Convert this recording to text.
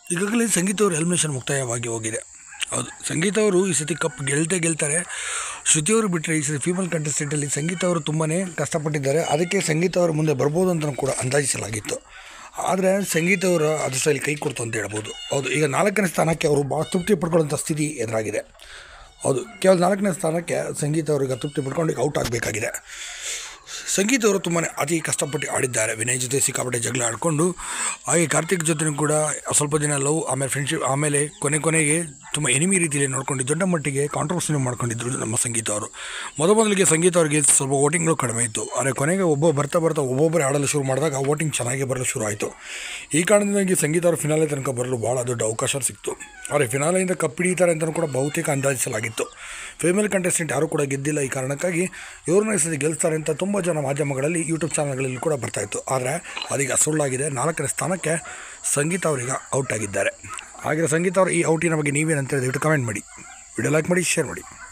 ಈಗಾಗಲೇ ಸಂಗೀತ ಅವರು ಎಲಿಮಿನೇಷನ್ ಮುಕ್ತಾಯವಾಗಿ ಹೋಗಿದೆ. ಹೌದು, ಸಂಗೀತ ಅವರು ಈ ಸತಿ ಕಪ್ ಗೆಲ್ತಾರೆ. ಶ್ರುತಿ ಅವರು ಬಿಟ್ಟರೆ ಈ ಸತಿ ಫೀಮೇಲ್ ಕಂಟೆಸ್ಟೆಂಟಲ್ಲಿ ಸಂಗೀತ ಅವರು ತುಂಬಾ ಕಷ್ಟಪಟ್ಟಿದ್ದಾರೆ. ಅದಕ್ಕೆ ಸಂಗೀತ ಅವರು ಮುಂದೆ ಬರ್ಬೋದು ಅಂತ ಕೂಡ ಅಂದಾಜಿಸಲಾಗಿತ್ತು. ಆದರೆ ಸಂಗೀತ ಅವರ ಅದೃಷ್ಟದಲ್ಲಿ ಕೈ ಕೊಡ್ತು ಅಂತ ಹೇಳ್ಬೋದು. ಹೌದು, ಈಗ 4ನೇ ಸ್ಥಾನಕ್ಕೆ ಅವರು ಭಾಳ ತೃಪ್ತಿ ಪಡ್ಕೊಳ್ಳೋಂಥ ಸ್ಥಿತಿ ಎದುರಾಗಿದೆ. ಹೌದು, ಕೇವಲ 4ನೇ ಸ್ಥಾನಕ್ಕೆ ಸಂಗೀತ ಅವರಿಗೆ ತೃಪ್ತಿ ಪಡ್ಕೊಂಡು ಈಗ ಔಟ್ ಆಗಬೇಕಾಗಿದೆ. ಸಂಗೀತ ಅವರು ತುಂಬಾ ಅತಿ ಕಷ್ಟಪಟ್ಟು ಆಡಿದ್ದಾರೆ. ವಿನಯ್ ಜೊತೆ ಸಿಕ್ಕಾಪಟ್ಟೆ ಜಗಳ ಆಡಿಕೊಂಡು, ಹಾಗೆ ಕಾರ್ತಿಕ್ ಜೊತೆ ಕೂಡ ಸ್ವಲ್ಪ ದಿನ ಲವ್, ಆಮೇಲೆ ಫ್ರೆಂಡ್ಶಿಪ್, ಆಮೇಲೆ ಕೊನೆಗೆ ತುಂಬ ಎನಿಮಿ ರೀತಿಯಲ್ಲಿ ನೋಡ್ಕೊಂಡು ದೊಡ್ಡ ಮಟ್ಟಿಗೆ ಕಾಂಟ್ರವರ್ಸಿನೂ ಮಾಡ್ಕೊಂಡಿದ್ರು ನಮ್ಮ ಸಂಗೀತ ಅವರು. ಮೊದಲಿಗೆ ಸಂಗೀತ ಅವರಿಗೆ ಸ್ವಲ್ಪ ವೋಟಿಂಗ್ಗಳು ಕಡಿಮೆ ಇತ್ತು. ಆದರೆ ಕೊನೆಗೆ ಬರ್ತಾ ಒಬ್ಬೊಬ್ಬರೇ ಆಡಲು ಶುರು ಮಾಡಿದಾಗ ವೋಟಿಂಗ್ ಚೆನ್ನಾಗಿ ಬರಲು ಶುರು ಆಯಿತು. ಈ ಕಾರಣದಿಂದಾಗಿ ಸಂಗೀತ ಅವರು ಫಿನಾಲೆ ತನಕ ಬರಲು ಭಾಳ ದೊಡ್ಡ ಅವಕಾಶ ಸಿಕ್ತು. ಆದರೆ ಫಿನಾಲೆಯಿಂದ ಕಪ್ ಹಿಡಿತಾರೆ ಅಂತಲೂ ಕೂಡ ಬಹುತೇಕ ಅಂದಾಜಿಸಲಾಗಿತ್ತು. ಫೀಮೇಲ್ ಕಂಟೆಸ್ಟೆಂಟ್ ಯಾರೂ ಕೂಡ ಗೆದ್ದಿಲ್ಲ. ಈ ಕಾರಣಕ್ಕಾಗಿ ಇವ್ರನ್ನ ಈ ಸತಿ ಗೆಲ್ತಾರೆ ಅಂತ ತುಂಬ ಜನ ಮಾಧ್ಯಮಗಳಲ್ಲಿ, ಯೂಟ್ಯೂಬ್ ಚಾನಲ್ಗಳಲ್ಲಿ ಕೂಡ ಬರ್ತಾಯಿತ್ತು. ಆದರೆ ಅದೀಗ ಸುಳ್ಳಾಗಿದೆ. 4ನೇ ಸ್ಥಾನಕ್ಕೆ ಸಂಗೀತ ಅವರೀಗ ಔಟ್ ಆಗಿದ್ದಾರೆ. ಹಾಗೆ ಸಂಗೀತ ಅವರು ಈ ಔಟಿನ ಬಗ್ಗೆ ನೀವೇನಂತ ದಯವಿಟ್ಟು ಕಮೆಂಟ್ ಮಾಡಿ, ವಿಡಿಯೋ ಲೈಕ್ ಮಾಡಿ, ಶೇರ್ ಮಾಡಿ.